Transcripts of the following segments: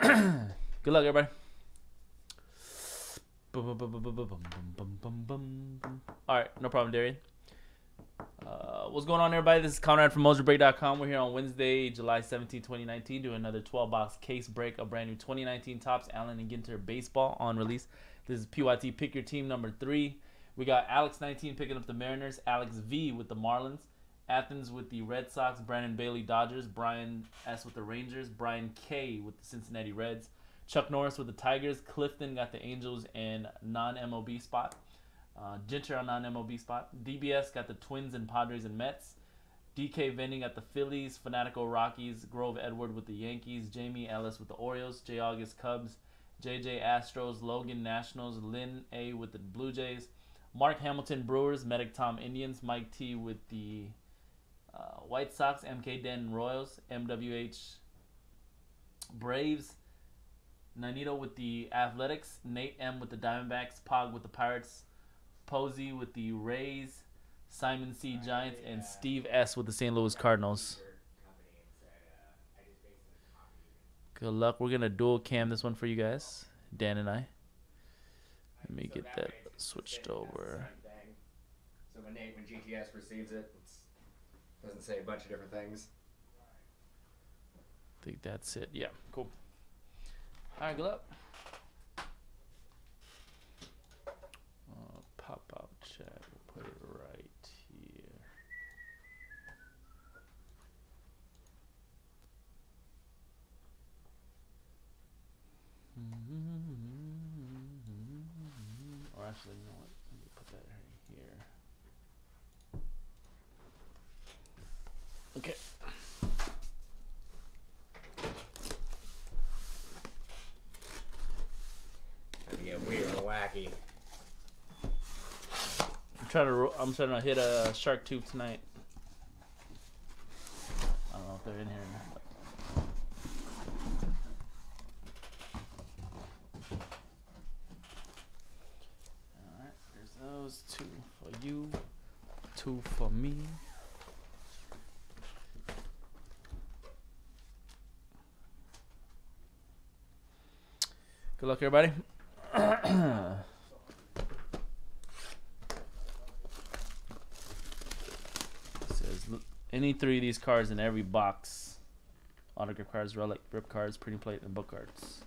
Good luck, everybody. All right, no problem, Darian. What's going on, everybody? This is Conrad from MoserBreak.com. We're here on Wednesday, July 17, 2019, doing another 12-box case break of brand new 2019 Topps Allen and Ginter baseball on release. This is PYT Pick Your Team number 3. We got Alex 19 picking up the Mariners, Alex V with the Marlins, Athens with the Red Sox, Brandon Bailey Dodgers, Brian S with the Rangers, Brian K with the Cincinnati Reds, Chuck Norris with the Tigers, Clifton got the Angels and non-MLB spot. Ginter on non-MLB spot. DBS got the Twins and Padres and Mets. DK Vending got the Phillies, Fanatical Rockies, Grove Edward with the Yankees, Jamie Ellis with the Orioles, J. August Cubs, JJ Astros, Logan Nationals, Lynn A with the Blue Jays, Mark Hamilton Brewers, Medic Tom Indians, Mike T with the White Sox, MK Den Royals, MWH Braves, Nanito with the Athletics, Nate M with the Diamondbacks, Pog with the Pirates, Posey with the Rays, Simon C Giants, and Steve S with the St. Louis Cardinals. Good luck. We're going to dual cam this one for you guys, Dan and I. Let me get that switched over. So when GTS receives it, it doesn't say a bunch of different things. I think that's it. Yeah, cool. All right, good luck. Pop out chat. We'll put it right here. Or actually, you know what? Let me put that right here. Okay. That'd get weird and wacky. I'm trying to hit a shark tooth tonight. I don't know if they're in here or not. Alright, there's those 2 for you, 2 for me. Good luck, everybody. Any 3 of these cards in every box. Autograph cards, relic, rip cards, printing plate, and book cards.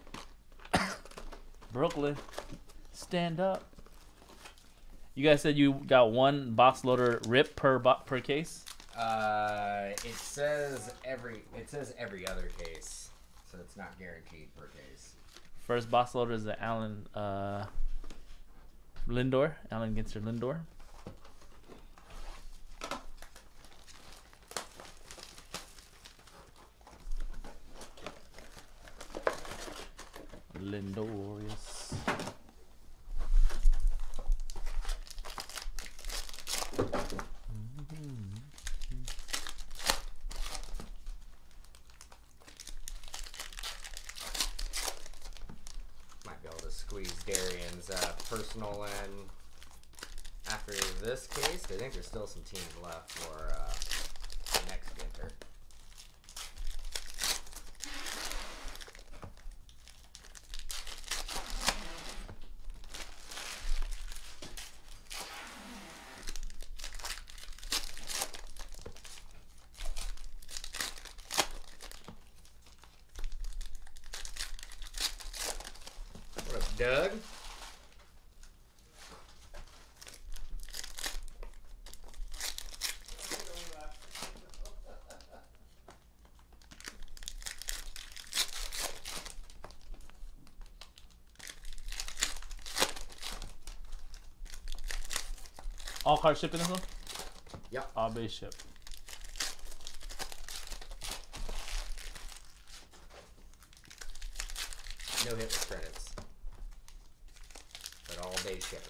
Brooklyn, stand up. You guys said you got 1 box loader rip per case? It says every other case, so it's not guaranteed per case. First box loader is the Allen Lindor. Allen Ginter Lindor. Lindorius. Might be able to squeeze Darian's personal in after this case. I think there's still some teams left for the next Ginter. What up, Doug? All card shipping this one? Yep. All base ship. No hit with credits, but all base shipping.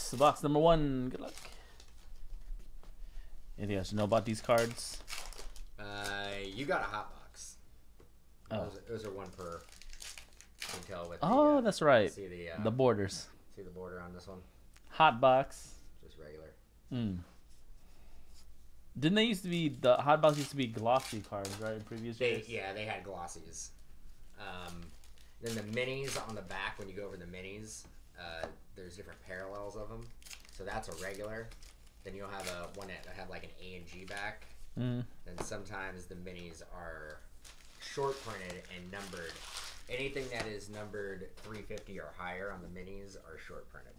Box. Box number 1. Good luck. Anything else you know about these cards? You got a hot box. Oh. Those are 1 per. You can tell with that's right. See the borders. See the border on this one? Hot box. Just regular. Didn't they used to be, the hot box used to be glossy cards, right? In previous years? Yeah, they had glossies. Then the minis on the back, when you go over the minis, there's different parallels of them. So that's a regular. Then you'll have one that have like an A and G back. Then sometimes the minis are short printed and numbered. Anything that is numbered 350 or higher on the minis are short printed.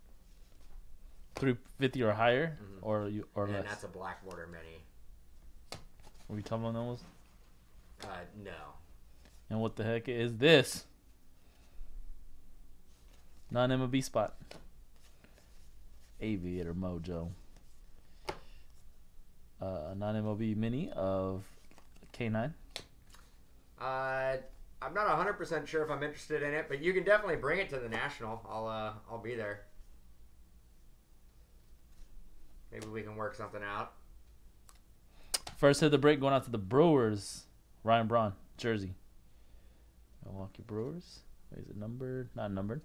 350 or higher, or and less. That's a black border mini. Are we talking about those? No. And what the heck is this? Non-MLB spot. Aviator Mojo. Non-MLB mini of K9. I'm not 100% sure if I'm interested in it, but you can definitely bring it to the National. I'll be there. Maybe we can work something out. First hit of the break going out to the Brewers. Ryan Braun, jersey. Milwaukee Brewers. Is it numbered? Not numbered.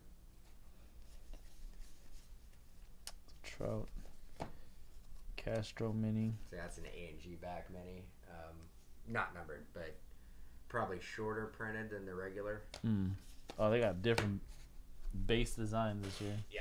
Trout. Castro mini. So that's an A and G back mini. Not numbered, but probably shorter printed than the regular. Oh, they got different base designs this year. Yeah.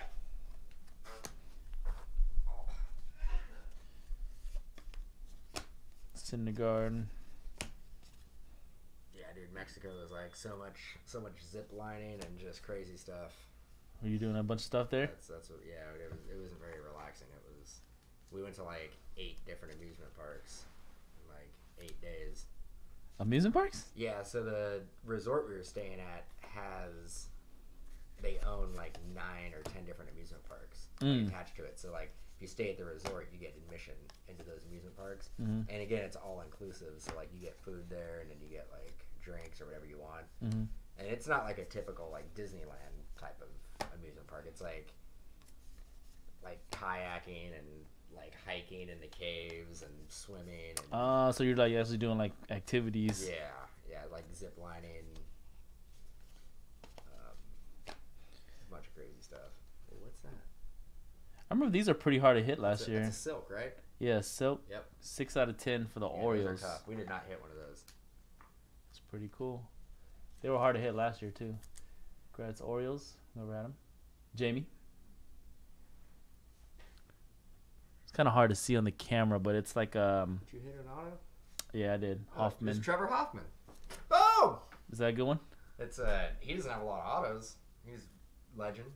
Syndergaard. Yeah, dude, Mexico is like so much zip lining and just crazy stuff. Were you doing a bunch of stuff there? That's what. Yeah, it wasn't very relaxing. We went to like 8 different amusement parks in like 8 days. Amusement parks? Yeah, so the resort we were staying at they own like 9 or 10 different amusement parks attached to it. So like if you stay at the resort, you get admission into those amusement parks. And again, it's all inclusive. So like you get food there, and then you get like drinks or whatever you want. And it's not like a typical like Disneyland type of amusement park. It's like kayaking and like hiking in the caves and swimming. And, so you're like actually doing like activities. Yeah, like zip lining, a bunch of crazy stuff. Hey, what's that? I remember these are pretty hard to hit last year. That's a silk, right? Yeah, silk. Yep. 6 out of 10 for the Orioles. Those are tough. We did not hit one of those. It's pretty cool. They were hard to hit last year too. Congrats, Orioles. Never had them. Jamie. Kind of hard to see on the camera, but it's like Did you hit an auto? Yeah, I did. Hoffman. It's Trevor Hoffman. Boom! Is that a good one? It's he doesn't have a lot of autos. He's legend.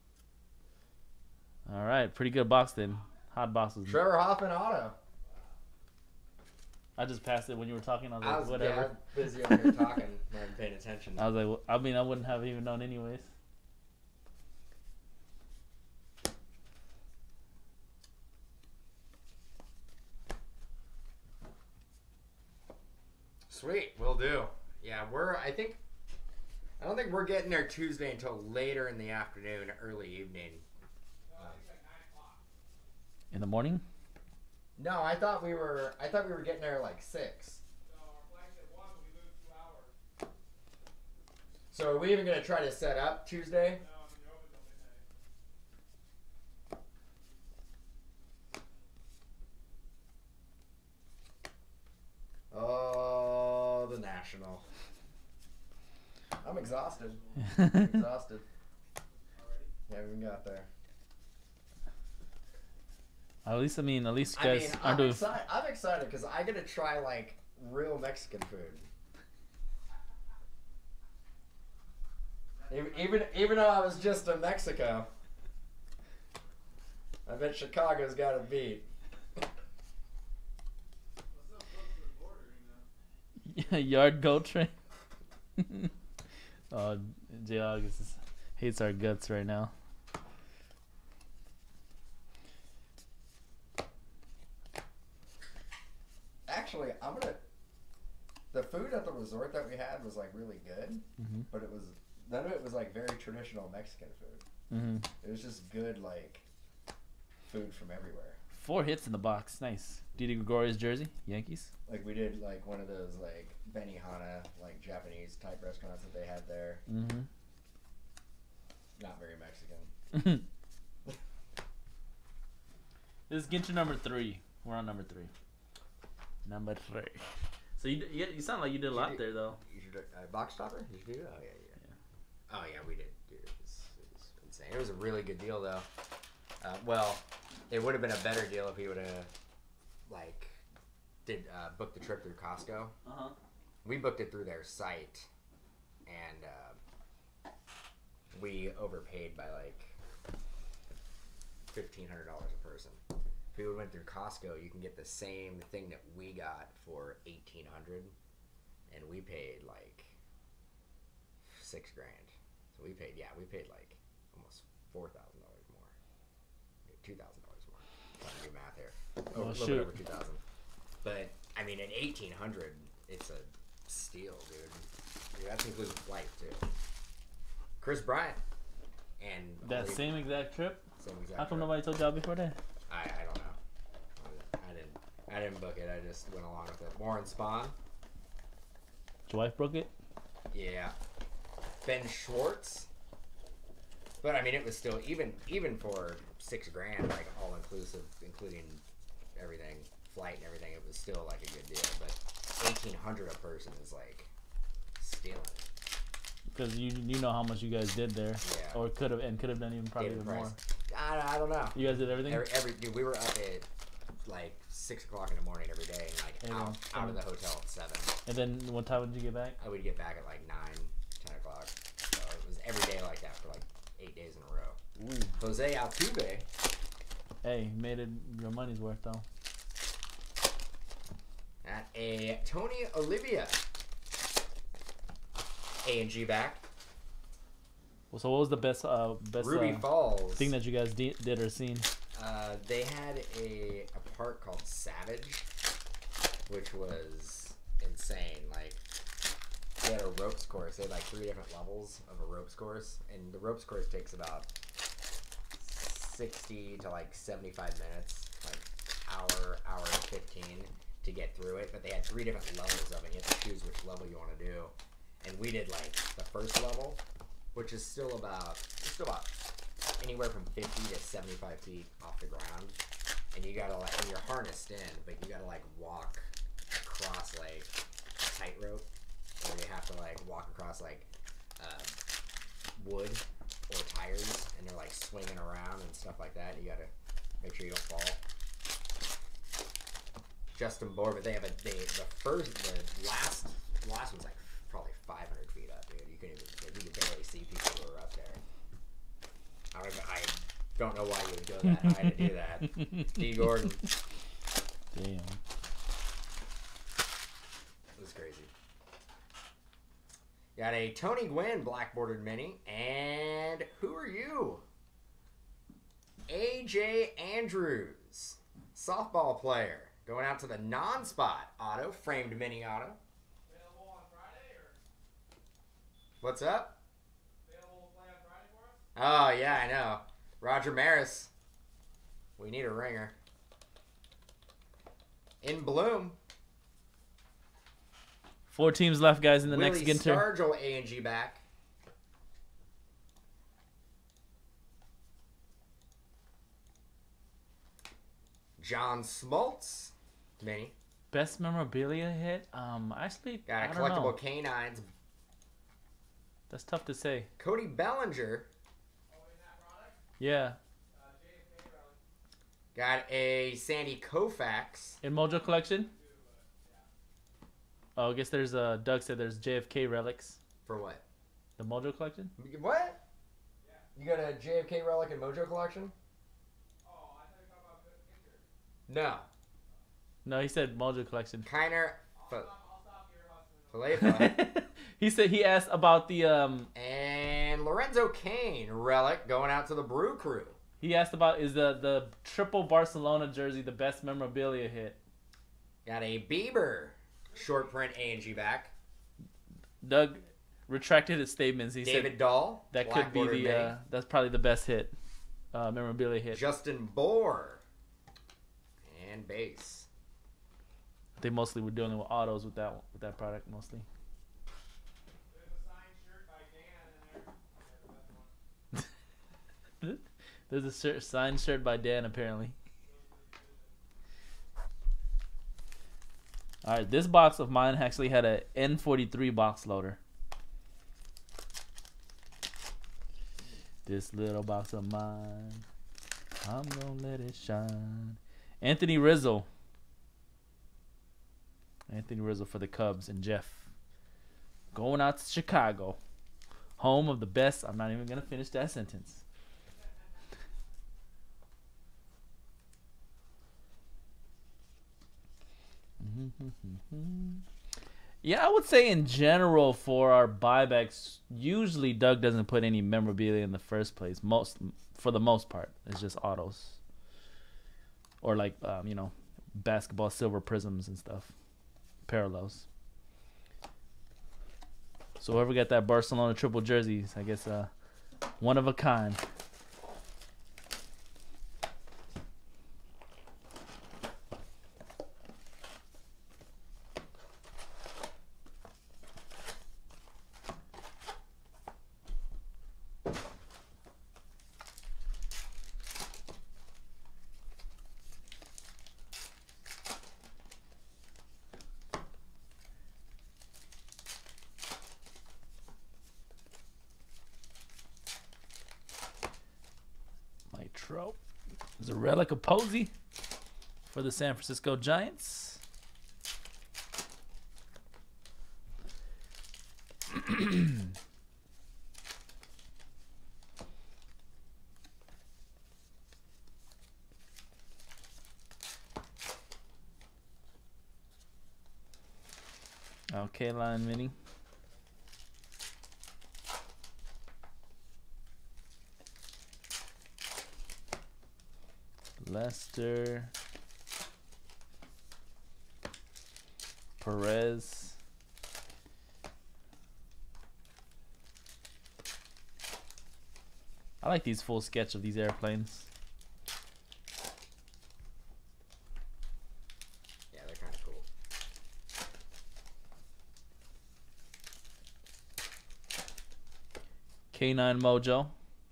All right, pretty good box then. Hot box was Trevor Hoffman auto. I just passed it when you were talking. I was like, whatever. Yeah, I was busy over here talking, not paying attention. I was like, well, I mean, I wouldn't have even known anyways. Sweet, will do. Yeah, I don't think we're getting there Tuesday until later in the afternoon, early evening. In the morning? No, I thought we were getting there like 6. No, our flight at 1, we lose 2 hours. So are we even gonna try to set up Tuesday? No, I mean, you're open till midnight. Oh, the National. I'm exhausted. Exhausted. Already? Yeah, we got there. At least you guys aren't doing. I'm excited because I get to try like real Mexican food. Even though I was just in Mexico, I bet Chicago's got it beat. What's so close to the border, you know? Yard goat train. Oh, J. August hates our guts right now. Actually, the food at the resort that we had was like really good, but none of it was like very traditional Mexican food. It was just good like food from everywhere. 4 hits in the box. Nice. Didi Gregorius jersey, Yankees. Like we did like one of those like Benihana, like Japanese type restaurants that they had there. Mm-hmm. Not very Mexican. This is Ginter number 3. We're on number 3. Number 3. So you sound like you did a lot there though. You should box stopper? You should do? Oh yeah. Oh yeah, we did. Dude, it was insane. It was a really good deal though. Well, it would have been a better deal if he would have like booked the trip through Costco. Uh-huh. We booked it through their site, and we overpaid by like $1,500 a person. If we went through Costco, you can get the same thing that we got for $1,800, and we paid like $6,000. So we paid like almost $4,000 more, $2,000 more. I'm trying to do math here. Oh, A little shoot. bit over 2,000. But I mean, at $1,800, it's a steal, dude. That's including flight too. Chris Bryant, and That same exact trip? same exact. How come trip. nobody told y'all before that? I don't know. I didn't book it. I just went along with it. Warren Spahn. Your wife broke it? Yeah. Ben Schwartz. But I mean, it was still even for $6,000, like all inclusive, including everything, flight and everything. It was still like a good deal. But $1,800 a person is like stealing. Because you know how much you guys did there. Yeah. Or could have done even probably David even more. Price. I don't know. You guys did everything? Dude, we were up at like 6 o'clock in the morning every day, and like Everyone. out of the hotel at 7. And then what time did you get back? I would get back at like 9, 10 o'clock. So it was every day like that for like 8 days in a row. Ooh. Jose Altuve. Hey, made it your money's worth though. At a Tony Olivia. A&G back. Well, so what was the best Ruby Falls. thing that you guys did or seen? They had a park called Savage, which was insane. Like, they had a ropes course. They had like 3 different levels of a ropes course, and the ropes course takes about 60 to like 75 minutes, like hour and 15 to get through it. But they had 3 different levels of it. You have to choose which level you want to do. And we did like the first level, which is still about anywhere from 50 to 75 feet off the ground, and you gotta like, and you're harnessed in, but you gotta like walk across like a tightrope, or you have to like walk across like wood or tires, and they're like swinging around and stuff like that. You gotta make sure you don't fall. Justin Bohr, but they have the last one's like probably 500 feet up, dude. You could barely see people who are up there. I don't know why you would go that high to do that. D. Gordon. Damn. It was crazy. Got a Tony Gwynn black bordered mini, and who are you? AJ Andrews, softball player, going out to the non-spot auto, framed mini auto. Available on Friday, or What's up? available to play on Friday for us? Oh, yeah, I know. Roger Maris. We need a ringer. In bloom. 4 teams left, guys, in the Willie next Ginter. Stargell A&G back. John Smoltz. Mini. Best memorabilia hit? Actually, Got a I don't know. collectible canines. That's tough to say. Cody Bellinger. Oh, in that product? Yeah. JFK relic. Got a Sandy Koufax. In Mojo Collection? Oh, I guess there's Doug said there's JFK relics. For what? The Mojo Collection? What? You got a JFK relic in Mojo collection? Oh, I thought you were talking about Ginter. No. No, he said Mojo Collection. Kiner I'll stop your hustling. Falefa. He asked about the And Lorenzo Kane relic going out to the Brew Crew. he asked about is the triple Barcelona jersey the best memorabilia hit? Got a Bieber short print A&G back. Doug retracted his statements. He David said Dahl. that black could be bordered the mini. that's probably the best hit. memorabilia hit. Justin Bohr. And base. I think mostly we're dealing with autos with that product mostly. There's a signed shirt by Dan in there. There's a signed shirt by Dan apparently. All right, this box of mine actually had a N43 box loader. This little box of mine, I'm gonna let it shine. Anthony Rizzo. Anthony Rizzo for the Cubs and Jeff. Going out to Chicago. Home of the best. I'm not even gonna finish that sentence. Yeah, I would say in general for our buybacks, usually Doug doesn't put any memorabilia in the first place. For the most part, it's just autos or like basketball silver prisms and stuff, parallels. So whoever got that Barcelona triple jerseys, I guess one of a kind. There's a relic of Posey for the San Francisco Giants. Okay, line mini. Lester, Perez, I like these full sketch of these airplanes. Yeah, they're kind of cool. K9 Mojo,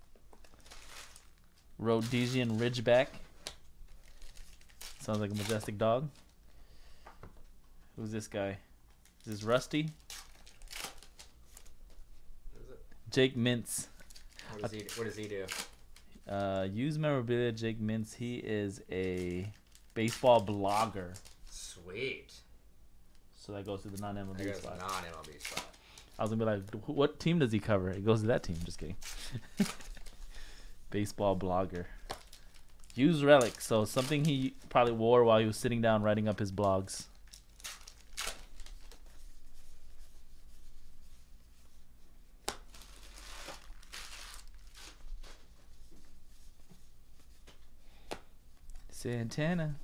Rhodesian Ridgeback. Sounds like a majestic dog. Who's this guy? Is this Rusty? What is it? Jake Mintz. What does he do? Use memorabilia, Jake Mintz. He is a baseball blogger. Sweet. So that goes to the That non-MLB goes to spot. non-MLB spot. I was gonna be like, what team does he cover? It goes to that team. Just kidding. Baseball blogger. Use relic. So something he probably wore while he was sitting down writing up his blogs. Santana.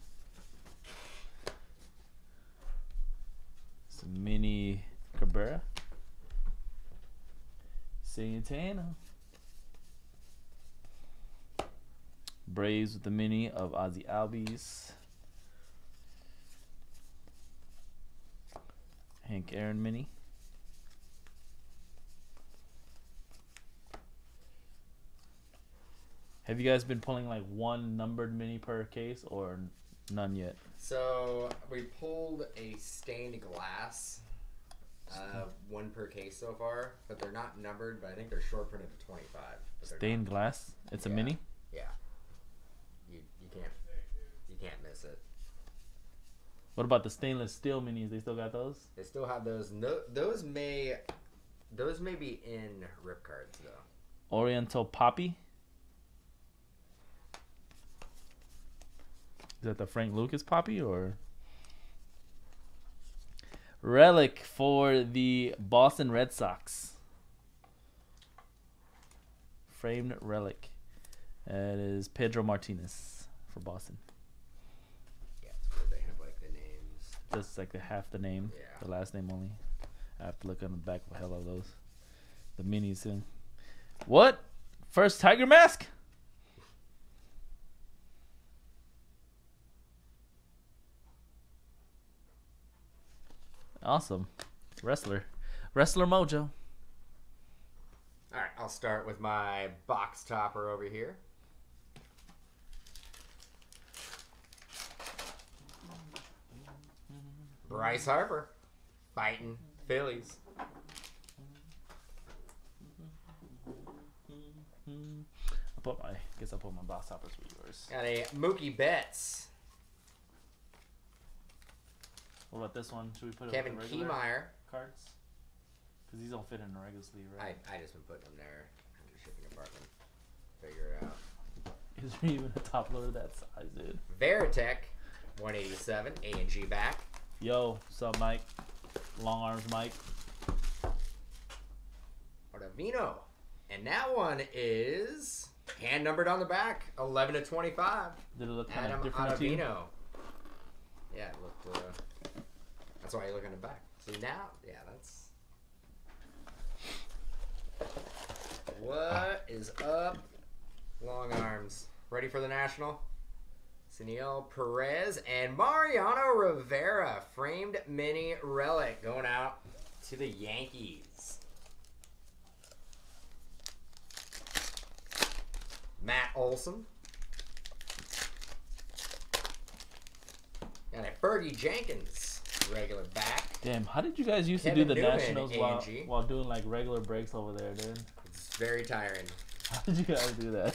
Some mini Cabrera. Santana. Braves with the mini of Ozzy Albies. Hank Aaron mini. Have you guys been pulling like one numbered mini per case or none yet? So we pulled a stained glass, one per case so far, but they're not numbered. But I think they're short printed to 25. Stained glass? It's a mini? Yeah. You can't miss it. What about the stainless steel minis? They still got those? They still have those. No, those may be in rip cards though. Oriental Poppy? Is that the Frank Lucas Poppy or? Relic for the Boston Red Sox. Framed relic. That is Pedro Martinez for Boston. Yeah, it's where they have like the names. Just like half the name, Yeah. the last name only. I have to look on the back of hell of those. The minis. What? First Tiger mask? Awesome. Wrestler Mojo. All right, I'll start with my box topper over here. Bryce Harper, fighting Phillies. Guess I'll put my box toppers with yours. Got a Mookie Betts. What about this one? Should we put it Kevin with the regular Kiemeyer. cards? Because these don't fit in the regular sleeve, right? I just been putting them there in the shipping department. Figure it out. Is there even a top loader that size, dude? Veritek, 187, A&G back. Yo, what's up, Mike? Long arms, Mike. Ottavino. And that one is hand numbered on the back, 11 to 25. Did it look kind Adam of different to you? Ottavino. Yeah, it looked. That's why you look in the back. See now, yeah, that's. What is up, long arms? Ready for the national? Seniel Perez and Mariano Rivera, framed mini relic, going out to the Yankees. Matt Olson. Got a Fergie Jenkins, regular back. Damn, how did you guys used to Kevin do the Newman, nationals A&G. while doing like regular breaks over there, dude? It's very tiring. How did you guys do that?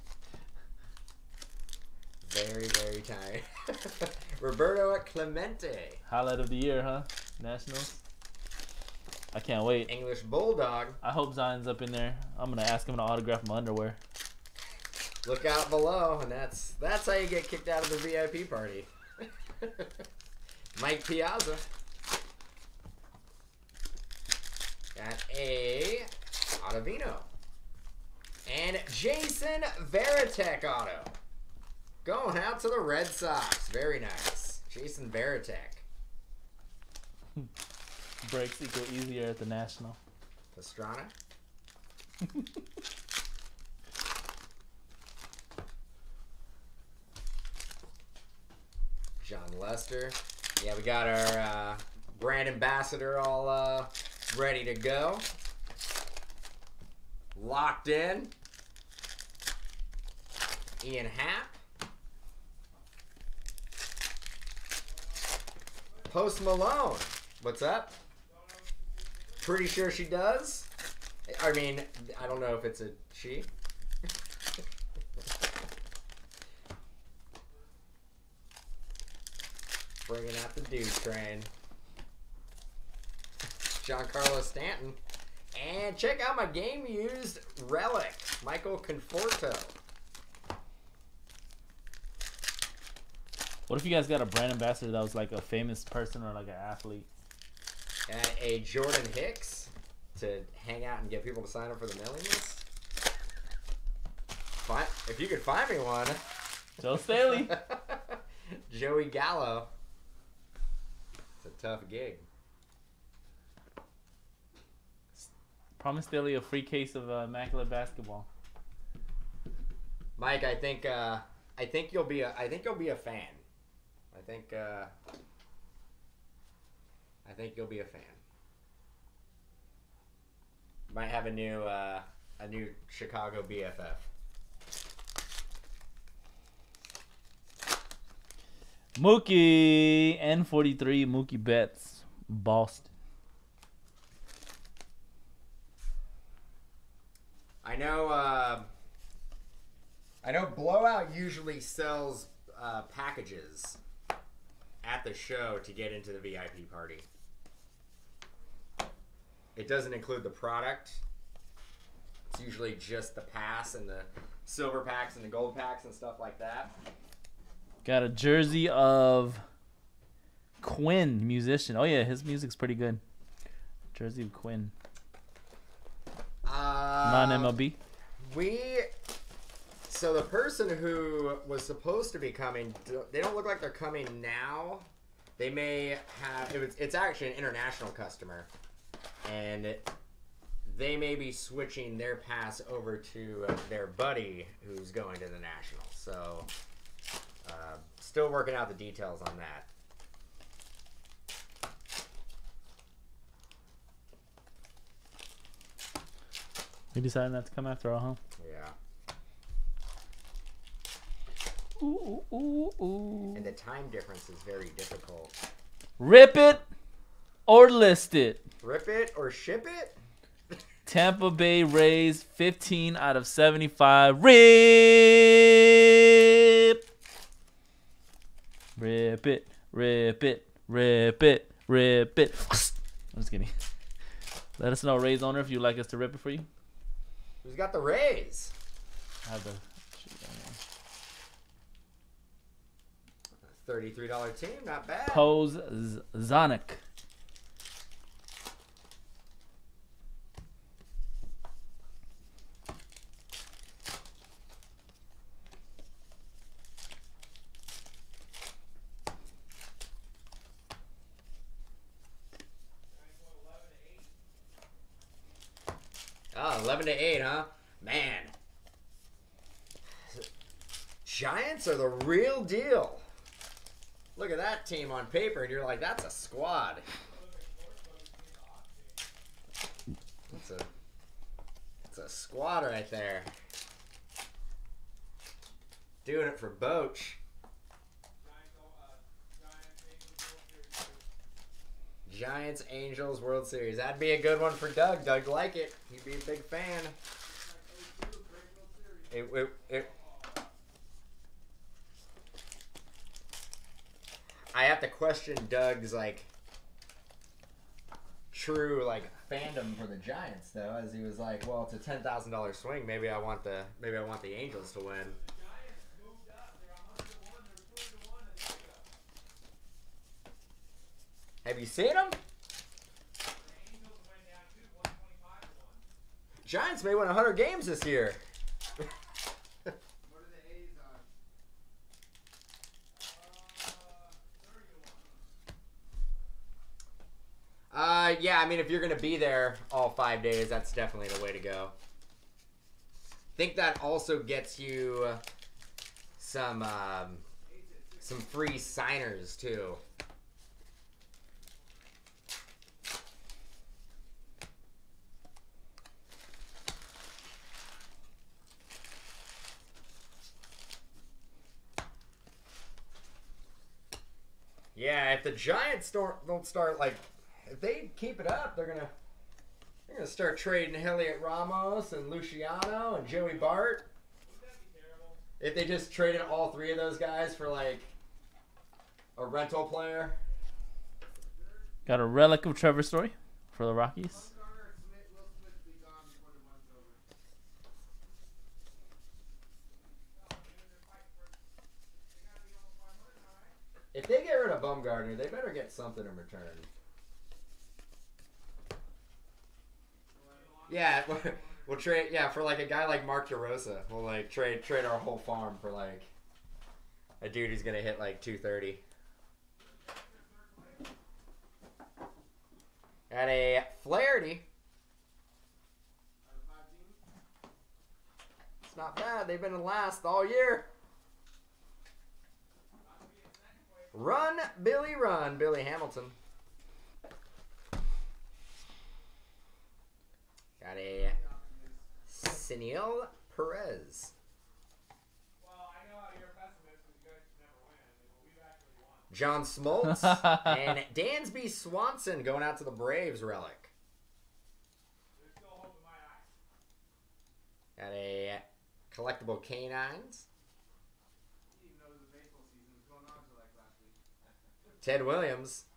Very, very tiring. Roberto Clemente. Highlight of the year, huh? Nationals. I can't wait. English Bulldog. I hope Zion's up in there. I'm gonna ask him to autograph my underwear. Look out below, and that's how you get kicked out of the VIP party. Mike Piazza. Got a Ottavino. And Jason Veritek auto. Going out to the Red Sox. Very nice. Jason Veritek. Breaks equal easier at the national. Pastrana. John Lester. Yeah, we got our brand ambassador all ready to go. Locked in. Ian Happ. Post Malone. What's up? Pretty sure she does. I mean, I don't know if it's a she. Bringing out the dude train. Giancarlo Stanton. And check out my game used relic, Michael Conforto. What if you guys got a brand ambassador that was like a famous person or like an athlete? And a Jordan Hicks to hang out and get people to sign up for the mailing list. If you could find me one. Joe Staley. Joey Gallo. It's a tough gig. Promise Staley a free case of immaculate basketball. Mike, I think you'll be a fan. I think you'll be a fan. Might have a new Chicago BFF. Mookie N43 Mookie Betts, Boston. I know Blowout usually sells packages at the show to get into the VIP party. It doesn't include the product. It's usually just the pass and the silver packs and the gold packs and stuff like that. Got a jersey of Quinn, musician. Oh yeah, his music's pretty good. Jersey of Quinn. Non-MLB. So the person who was supposed to be coming, they don't look like they're coming now. They may have. It's actually an international customer, and they may be switching their pass over to their buddy who's going to the Nationals. So, still working out the details on that. We decided not to come after all, huh? Yeah. Ooh, ooh, ooh, ooh. And the time difference is very difficult. Rip it or list it. Rip it or ship it? Tampa Bay Rays, 15 out of 75. Rip. Rip it, rip it, rip it, rip it. I'm just kidding. Let us know, Rays owner, if you'd like us to rip it for you. Who's got the Rays? I have the $33 team, not bad. Pose Zonic. Oh, 11-8, huh? Man. Giants are the real deal. Look at that team on paper, and you're like, that's a squad. It's a squad right there. Doing it for Boach. Giants, Angels, World Series. That'd be a good one for Doug. Doug'd like it. He'd be a big fan. I have to question Doug's like true like fandom for the Giants though, as he was like, well, it's a $10,000 swing. Maybe I want the Angels to win. Have you seen them? Giants may win 100 games this year. Yeah, I mean, if you're going to be there all 5 days, that's definitely the way to go. I think that also gets you some free signers, too. Yeah, if the Giants don't start, like, if they keep it up, they're gonna start trading Heliot Ramos and Luciano and Joey Bart. If they just traded all three of those guys for like a rental player. Got a relic of Trevor Story for the Rockies. If they get rid of Bumgarner, they better get something in return. Yeah, we'll trade. Yeah, for like a guy like Mark DeRosa, we'll like trade our whole farm for like a dude who's gonna hit like 230. Got a Flaherty. It's not bad. They've been in last all year. Run, Billy, run, Billy Hamilton. Got a Senil Perez. Well, I know you're a pessimist because you guys never win, but we've actually won. John Smoltz and Dansby Swanson going out to the Braves relic. There's still hope in my eyes. Got a collectible canines. You didn't even know there was a baseball season was going on until like last week. Ted Williams.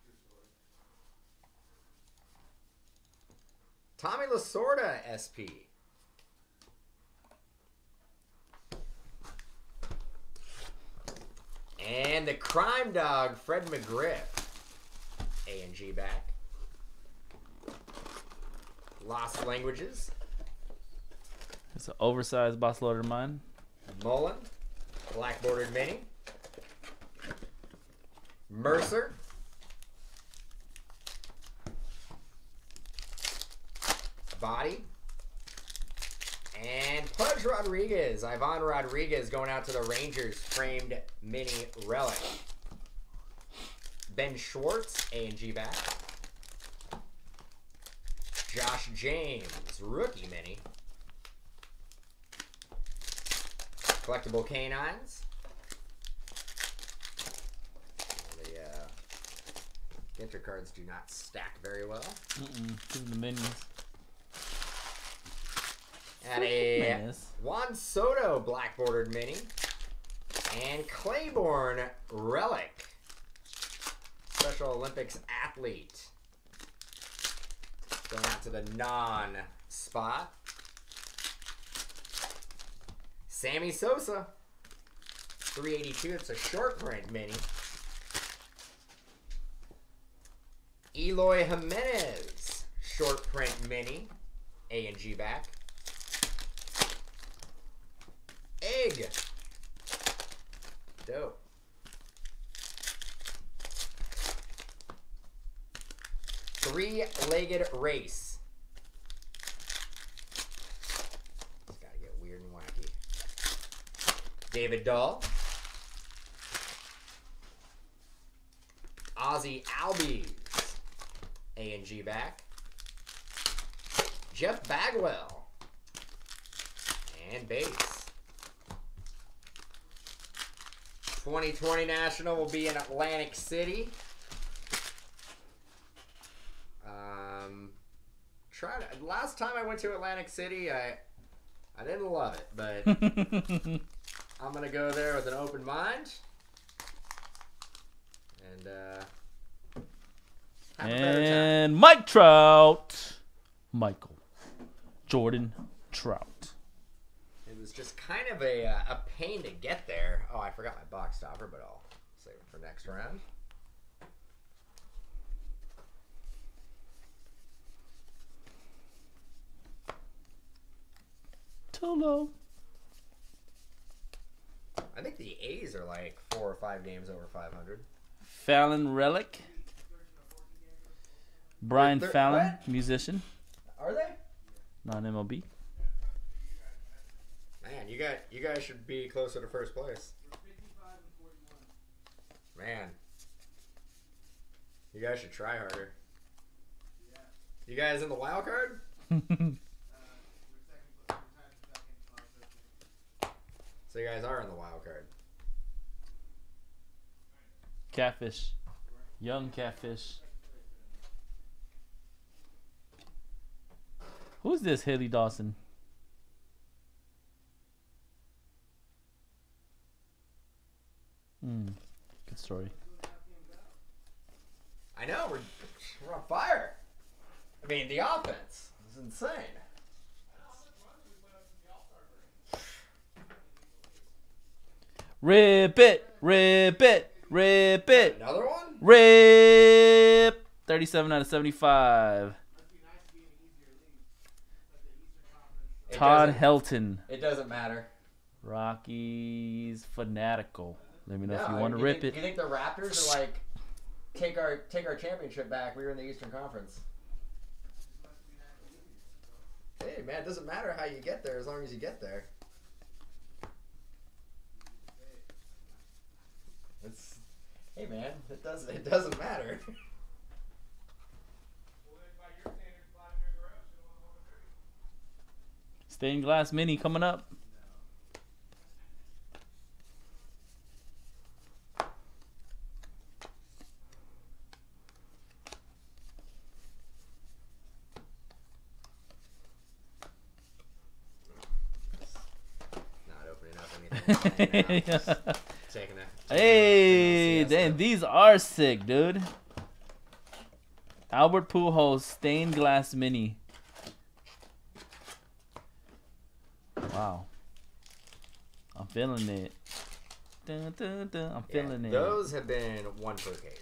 Tommy Lasorda, SP. And the crime dog, Fred McGriff. A&G back. Lost Languages. It's an oversized box loader mine. Mullen. Black bordered mini. Mercer. Body. And Pudge Rodriguez. Ivan Rodriguez going out to the Rangers. Framed mini relic. Ben Schwartz. A&G back. Josh James. Rookie mini. collectible canines. The Ginter cards do not stack very well. Give them the minis. And a Juan Soto black bordered mini. And Claiborne relic. Special Olympics athlete. Going out to the non-spot. Sammy Sosa. 382. It's a short print mini. Eloy Jimenez. Short print mini. A and G back. Egg. Dope. Three-legged race. It's gotta get weird and wacky. David Dahl. Ozzy Albies. A and G back. Jeff Bagwell. And base. 2020 National will be in Atlantic City. Last time I went to Atlantic City, I didn't love it, but I'm gonna go there with an open mind and have a better time. Mike Trout, Michael Jordan Trout. It was just kind of a pain to get there. Oh, I forgot my box stopper, but I'll save it for next round. Tolo. I think the A's are like 4 or 5 games over 500. Fallon relic. Brian They're- Fallon, what? musician, Are they? non-MLB. Man, you guys should be closer to first place. Man, you guys should try harder. You guys in the wild card? So you guys are in the wild card. Catfish, young catfish. Who's this Haley Dawson? Good story. I know, we're on fire. I mean, the offense is insane. Rip it, rip it, rip it, Another one? rip. 37 out of 75. Todd Helton. It doesn't matter. Rockies fanatical. Let me know if you No, want to you rip think, it. You think the Raptors are like, take our championship back? We were in the Eastern Conference. Hey, man, it doesn't matter how you get there as long as you get there. It's, hey, man, it doesn't matter. Stained glass mini coming up. Not opening up anything. Taking a Hey, LCS damn, up. these are sick, dude. Albert Pujols stained glass mini. Wow. I'm feeling it. Dun, dun, dun. I'm feeling it. Those have been 1 per case.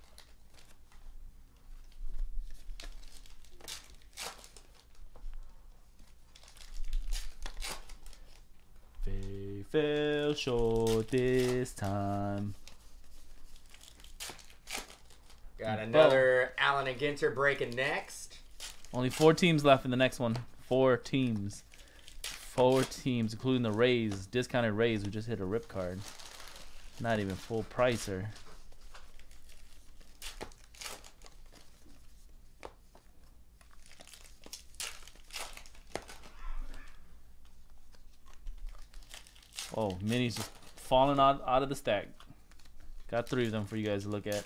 They fell short this time. Got another Allen and Ginter breaking next. Only 4 teams left in the next one. 4 teams. 4 teams, including the Rays. Discounted Rays who just hit a rip card. Not even full pricer. Oh, minis just falling out of the stack. Got 3 of them for you guys to look at.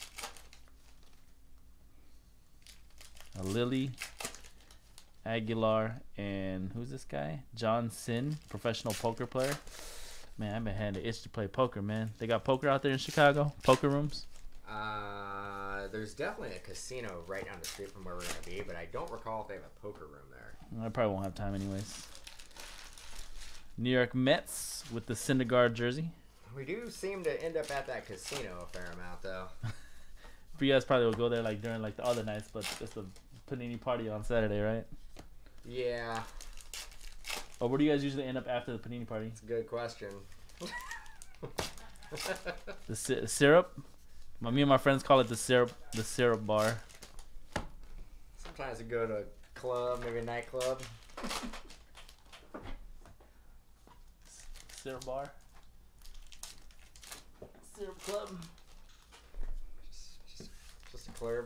A Lily, Aguilar, and who's this guy? John Sin, professional poker player. Man, I've been had an itch to play poker, man. They got poker out there in Chicago? Poker rooms? There's definitely a casino right down the street from where we're going to be, but I don't recall if they have a poker room there. I probably won't have time anyways. New York Mets with the Syndergaard jersey. We do seem to end up at that casino a fair amount, though. But you guys probably will go there like during like the other nights, but it's a panini party on Saturday, right? Yeah. Or where do you guys usually end up after the panini party? It's a good question. The syrup? Me and my friends call it the syrup bar. Sometimes we go to a club, maybe a nightclub. Syrup bar? Syrup club? Just a club.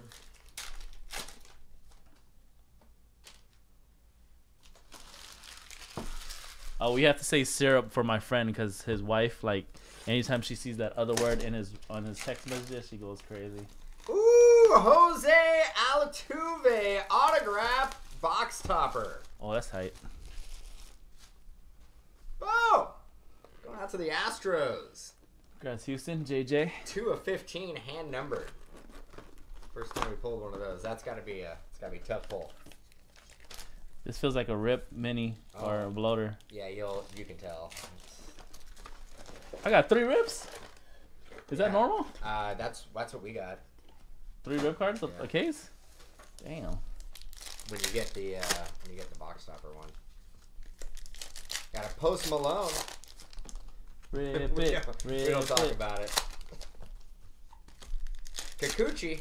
Oh, we have to say syrup for my friend because his wife, like, anytime she sees that other word on his text messages, she goes crazy. Ooh, Jose Altuve autograph box topper. Oh, that's tight. Oh, going out to the Astros. Congrats, Houston. JJ. 2 of 15, hand numbered. First time we pulled one of those. It's gotta be a tough pull. This feels like a rip mini or a bloater. Yeah, you can tell. I got 3 rips. Is that normal? That's what we got. 3 rip cards Yeah. a case? Damn. When you get the box topper one. Got a Post Malone. Rip we it. we don't talk about it. Kikuchi.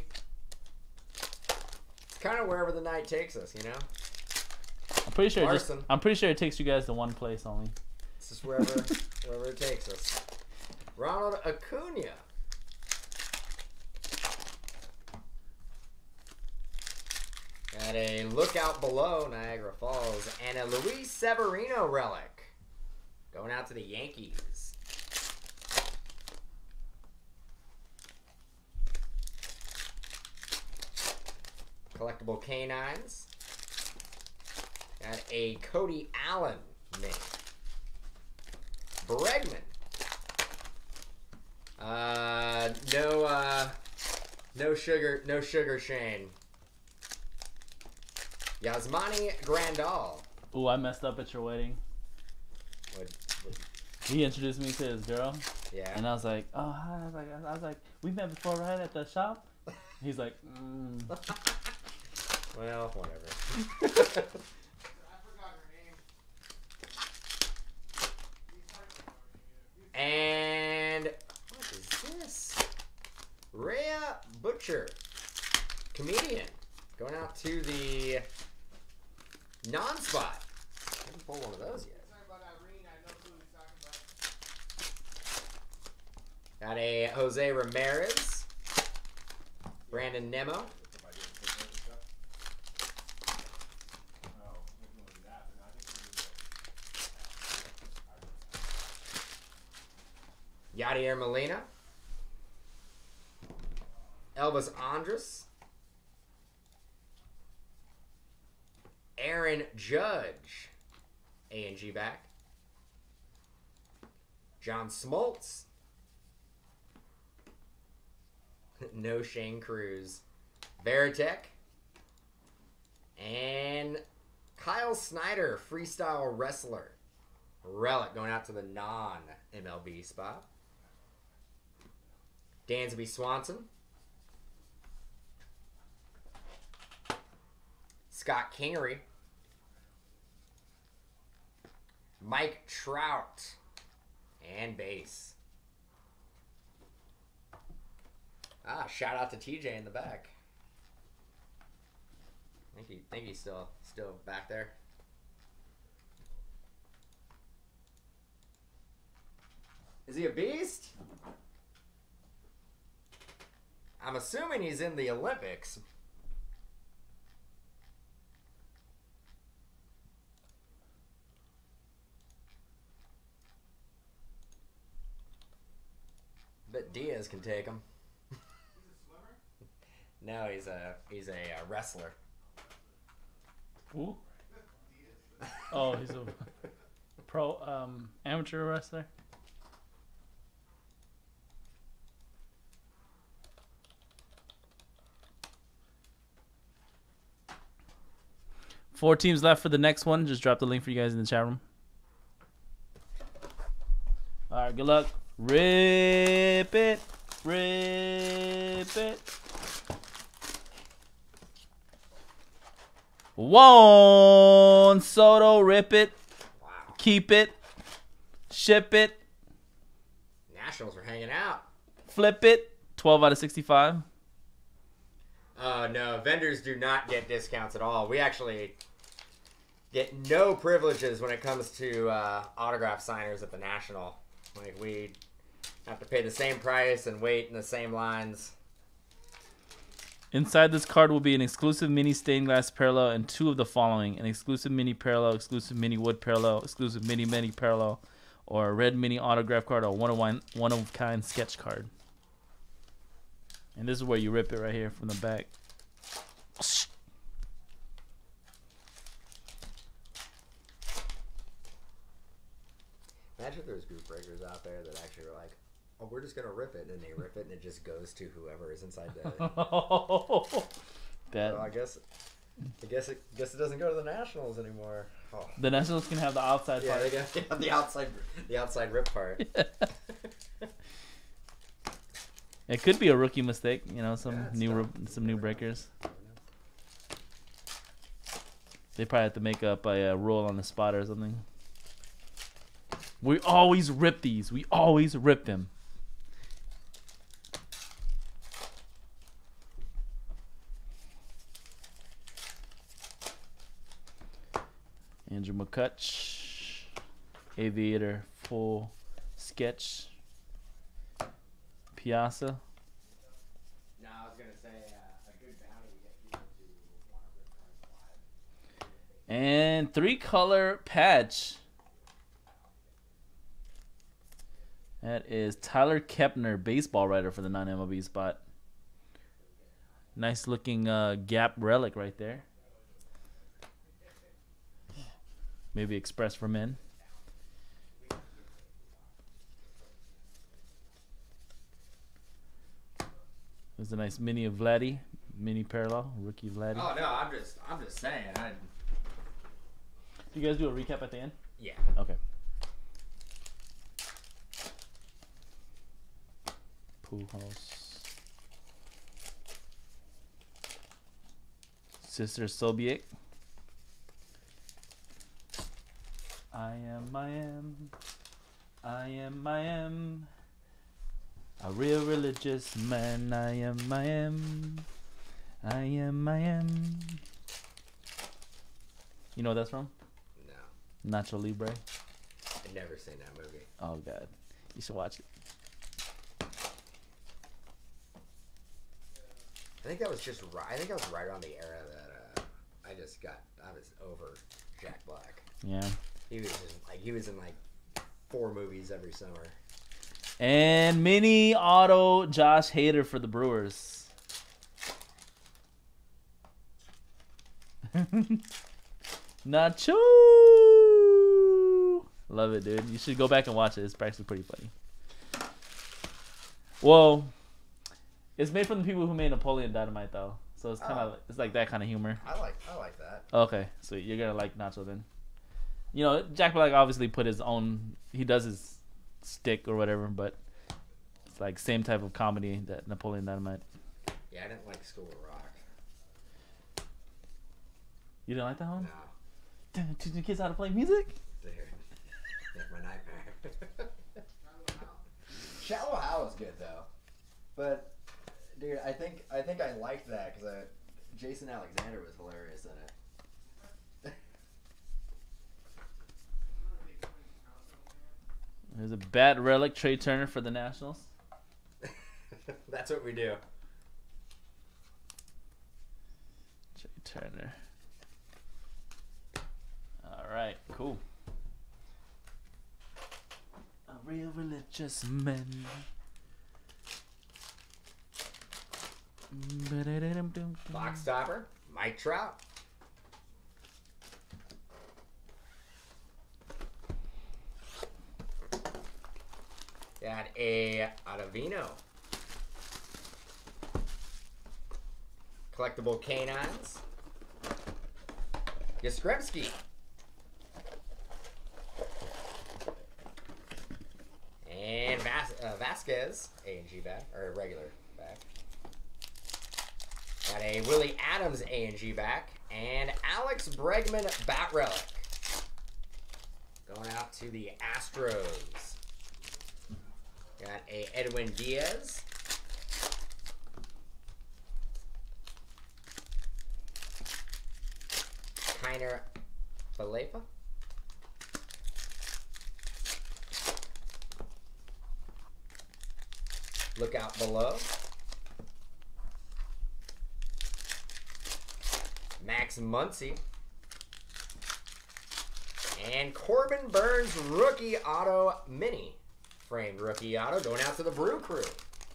It's kind of wherever the night takes us, you know. I'm pretty sure. Larson. I'm pretty sure it takes you guys to one place only. It's just wherever it takes us. Ronald Acuna. Got a Lookout Below Niagara Falls and a Luis Severino relic going out to the Yankees. Collectible canines. Got a Cody Allen mini. Bregman. No sugar Shane. Yasmani Grandal. Ooh, I messed up at your wedding. What, He introduced me to his girl, yeah. and I was like, "Oh, hi." I was like, "We met before, right, at the shop?" He's like, Well, whatever. I forgot her name. And what is this? Rhea Butcher, comedian, going out to the non-spot. I haven't pulled one of those yet. Sorry about Irene. I know who he's talking about. Got a Jose Ramirez, Brandon Nemo, Yadier Molina, Elvis Andrus, Aaron Judge, A&G back, John Smoltz, no Shane Cruz, Veritek, and Kyle Snyder, freestyle wrestler, relic going out to the non-MLB spot. Dansby Swanson, Scott Kingery, Mike Trout, and base. Shout out to TJ in the back. Think he's still back there. Is he a beast? I'm assuming he's in the Olympics. Diaz can take him. No, he's a wrestler. Who? Oh, he's a pro amateur wrestler. Four teams left for the next one. Just drop the link for you guys in the chat room. All right, good luck. Rip it. Rip it. Juan Soto, rip it. Wow. Keep it. Ship it. Nationals are hanging out. Flip it. 12 out of 65. Oh, no. Vendors do not get discounts at all. We actually get no privileges when it comes to autograph signers at the National. Like, we have to pay the same price and wait in the same lines. Inside this card will be an exclusive mini stained glass parallel and two of the following: an exclusive mini parallel, exclusive mini wood parallel, exclusive mini parallel, or a red mini autograph card, or one of kind sketch card. And this is where you rip it right here from the back. Imagine if there's group breakers out there that actually are like, oh, we're just gonna rip it, and they rip it, and it just goes to whoever is inside the. That. So I guess it doesn't go to the Nationals anymore. Oh. The Nationals can have the outside Yeah, part. they got the outside rip part. It could be a rookie mistake, you know, some Yeah, new breakers. They probably have to make up a roll on the spot or something. We always rip these. We always rip them. Andrew McCutch, Aviator, full sketch. Piazza. No, I was gonna say a good bounty to get people to want to rip cards live. And 3-color patch. That is Tyler Kepner, baseball writer for the non-MLB spot. Nice looking Gap relic right there. Maybe Express for Men. There's a nice mini of Vladdy, mini parallel, rookie Vladdy. Oh no, I'm just saying. Do you guys do a recap at the end? Yeah. Okay. Pujols. Sister Sobiek. I am. A real religious man. I am. You know what that's from? No, Nacho Libre. I've never seen that movie. Oh God, you should watch it. I think that was just right. I think that was right around the era that I was over Jack Black. Yeah. He was in like 4 movies every summer. And mini auto Josh Hader for the Brewers. Nacho. Love it, dude. You should go back and watch it. It's actually pretty funny. Whoa. It's made from the people who made Napoleon Dynamite, though. So it's kind of it's like that kind of humor. I like that. Okay, so you're gonna like Nacho then. You know, Jack Black obviously put his own. He does his stick or whatever, but it's like same type of comedy that Napoleon Dynamite. Yeah, I didn't like School of Rock. You didn't like that one? No. Teaching the kids how to play music? Dude, that's my nightmare. Shallow Hal is good though, but dude, I think I liked that because Jason Alexander was hilarious in it. There's a bad relic, Trey Turner for the Nationals. That's what we do. Trey Turner. All right, cool. A real religious man. Box stopper, Mike Trout. Got a Ottavino. Collectible canines. Yastrzemski. And Vasquez, A&G back, or regular back. Got a Willie Adams A&G back. And Alex Bregman bat relic. Going out to the Astros. Got a Edwin Diaz. Kiner Falefa. Look out below. Max Muncy. And Corbin Burns rookie auto mini. Framed rookie auto going out to the Brew Crew.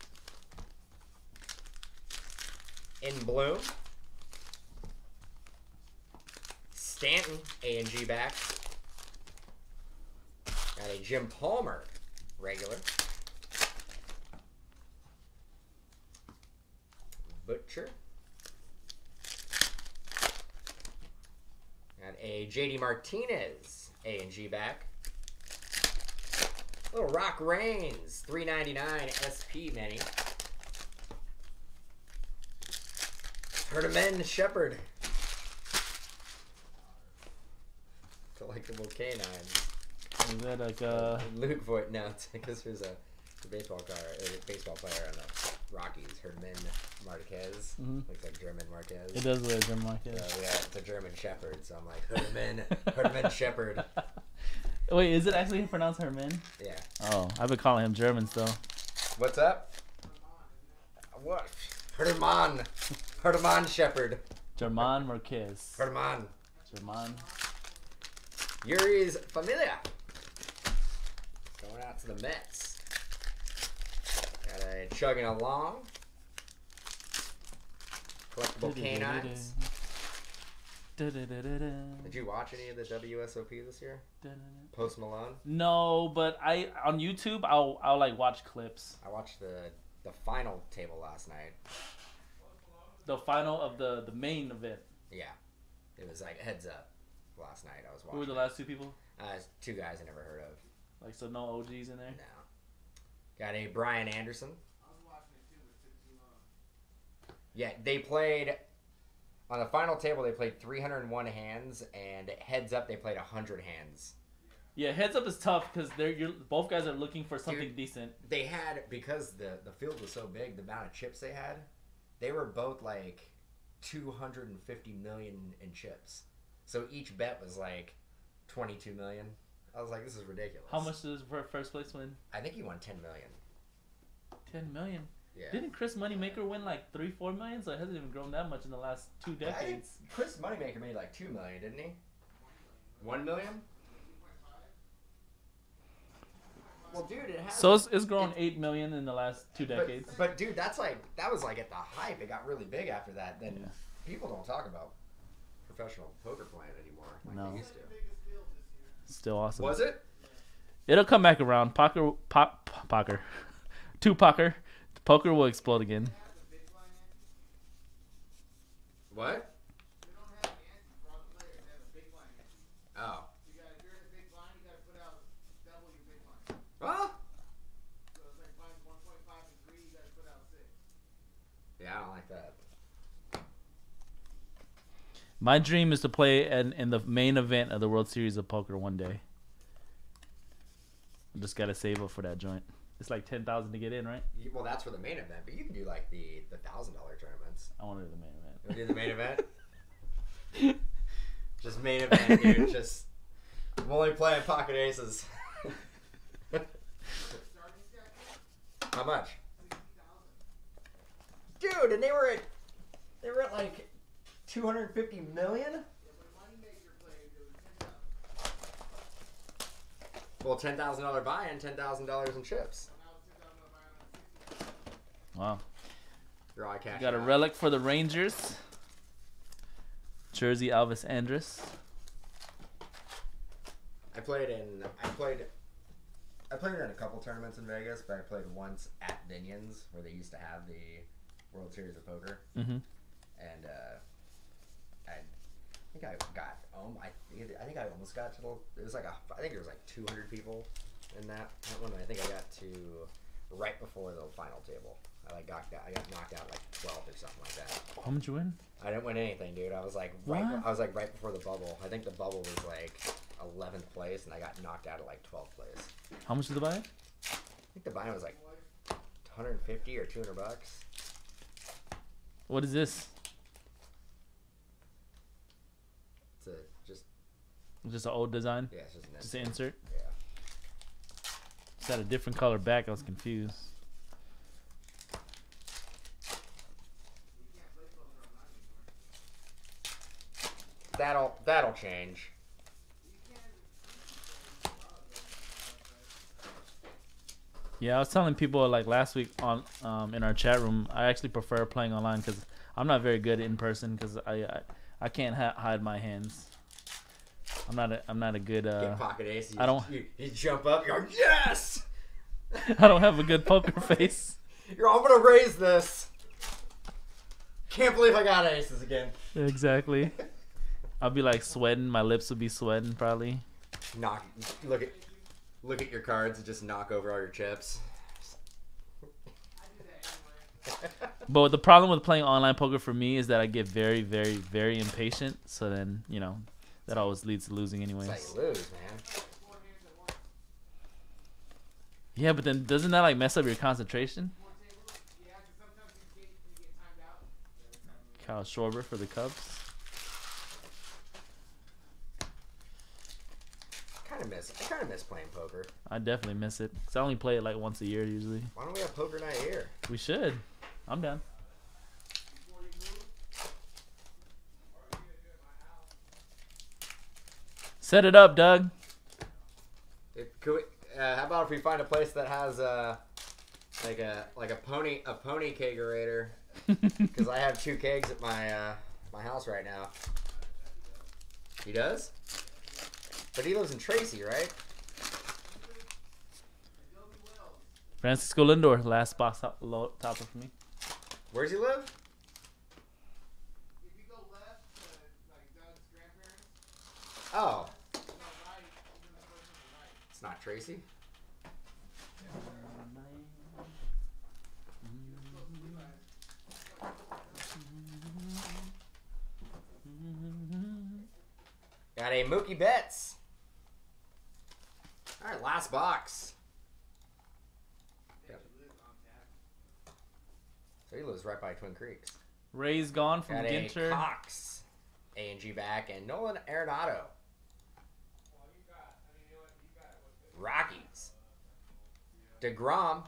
In Bloom. Stanton, A&G back. Got a Jim Palmer regular. Butcher. Got a JD Martinez, A&G back. Little Rock Reigns, $3.99 SP mini. Herman Shepard. Collectible canines. Is that like a Luke Voigt? No, it's because there's a baseball card, a baseball player on the Rockies. Herman Marquez. Looks like German Marquez. It does look like German Marquez. So yeah, it's a German Shepherd. So I'm like Herman Shepherd. Wait, is it actually pronounced Herman? Yeah. Oh, I've been calling him German still. What's up? What? Herman Shepherd. German Marquez. Herman. German. Yuri's Familia. Going out to the Mets. Got a chugging along. Collectible canines. Did you watch any of the WSOP this year? Post Malone? No, but on YouTube I'll like watch clips. I watched the final table last night. The final of the main event. Yeah. It was like heads up last night. I was watching. Who were the last two people? Two guys I never heard of. Like, so no OGs in there? No. Got a Brian Anderson. I was watching it too, but it took too long. Yeah, they played on the final table. They played 301 hands, and heads up, they played 100 hands. Yeah, heads up is tough because both guys are looking for something decent. They had, because the field was so big, the amount of chips they had, they were both like 250 million in chips. So each bet was like 22 million. I was like, this is ridiculous. How much does first place win? I think he won 10 million. 10 million. Yeah. Didn't Chris Moneymaker win like 3-4 million? So it hasn't even grown that much in the last 2 decades. Chris Moneymaker made like 2 million, didn't he? 1 million? Well, dude, it has. So it's grown 8 million in the last 2 decades. But dude, that was like at the hype. It got really big after that. Then people don't talk about professional poker playing anymore like they used to. Still awesome. Was it? It'll come back around. Poker. Poker will explode again. What? Oh. Huh? Yeah, I don't like that. My dream is to play in the main event of the World Series of Poker one day. I just gotta save up for that joint. It's like 10,000 to get in, right? Well, that's for the main event, but you can do like the $1,000 tournaments. I want to do the main event. You want to do the main event? Just main event, dude. Just I'm only playing pocket aces. How much? Dude, and they were at like 250 million. Well, $10,000 buy-in, $10,000 in chips. Wow. You're all cash Got a out. relic for the Rangers. Jersey Elvis Andrus. I played in a couple tournaments in Vegas, but I played once at Binion's where they used to have the World Series of Poker, Mm-hmm. and I think I got I think I almost got to the. It was like I think there was like 200 people in that one. I think I got to right before the final table. I got knocked out like 12th or something like that. How much you win? I didn't win anything, dude. I was like What? right before the bubble. I think the bubble was like 11th place, and I got knocked out at like 12th place. How much did the buy? I think the buy was like 150 or $200. What is this? It's Just an old design? yeah, it's just an Just an insert? Yeah. It's got a different color back. I was confused. That'll change. Yeah, I was telling people like last week on in our chat room, I actually prefer playing online because I'm not very good in person because I can't hide my hands. I'm not a good. Get pocket ace. I don't. You jump up. You're like, yes. I don't have a good poker face. You're all gonna raise this. Can't believe I got aces again. Exactly. I'll be like sweating. My lips will be sweating probably. Look at your cards and just knock over all your chips. But the problem with playing online poker for me is that I get very, very, very impatient. So then, you know, that always leads to losing anyways. That's how you lose, man. Yeah, but then doesn't that like mess up your concentration? Kyle Schwarber for the Cubs. I kind of miss playing poker. I definitely miss it. Cause I only play it like once a year usually. Why don't we have poker night here? We should. I'm down. Set it up, Doug. How about if we find a place that has like a pony kegerator? Because I have 2 kegs at my house right now. He does? But he lives in Tracy, right? Francisco Lindor, last box topper for me. Where's he live? If you go left to like Doug's grandparents, Oh, go right, even the person on the right. it's not Tracy. Got a Mookie Betts. All right, last box. Yep. So he lives right by Twin Creeks. Ray's gone from Got a Ginter. Cox, A&G back, and Nolan Arenado. Rockies. DeGrom.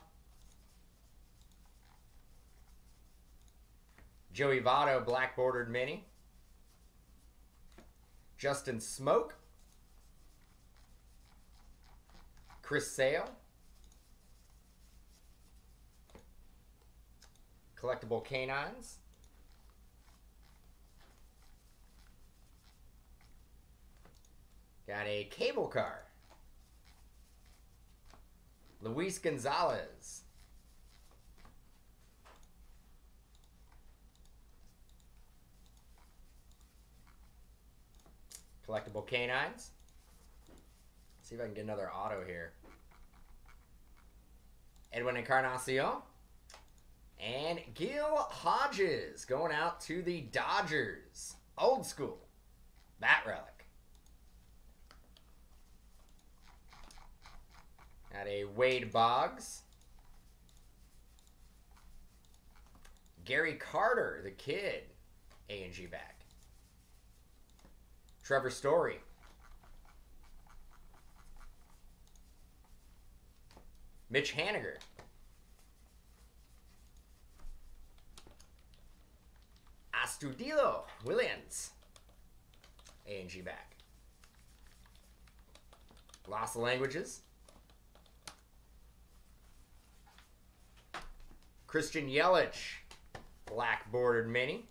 Joey Votto, black bordered mini. Justin Smoke. Chris Sale. Collectible Canines. Got a cable car. Luis Gonzalez. Collectible Canines. See if I can get another auto here. Edwin Encarnacion. And Gil Hodges going out to the Dodgers. Old school. Bat relic. Got a Wade Boggs. Gary Carter, the kid. A&G back. Trevor Story. Mitch Haniger. Astudillo Williams. A&G back. Lost the languages. Christian Yelich. Black bordered mini.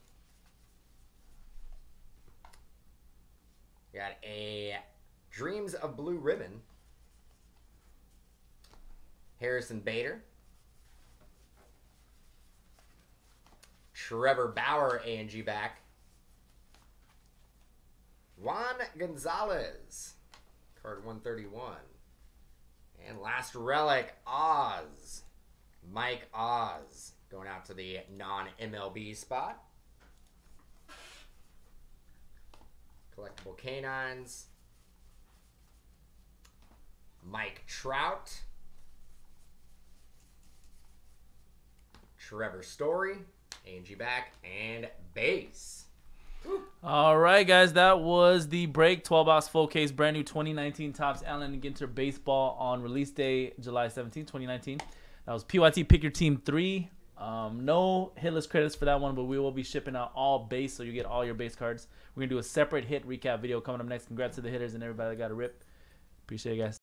Got a Dreams of Blue Ribbon. Harrison Bader. Trevor Bauer, A&G back. Juan Gonzalez, card 131. And last relic, Oz. Mike Oz, going out to the non-MLB spot. Collectible Canines. Mike Trout. Trevor Story, A&G back, and base. All right, guys, that was the break. 12-box full case, brand new 2019 Topps Allen and Ginter baseball on release day, July 17, 2019. That was PYT Pick Your Team 3. No hitless credits for that one, but we will be shipping out all base, so you get all your base cards. We're going to do a separate hit recap video coming up next. Congrats to the hitters and everybody that got a rip. Appreciate it, guys.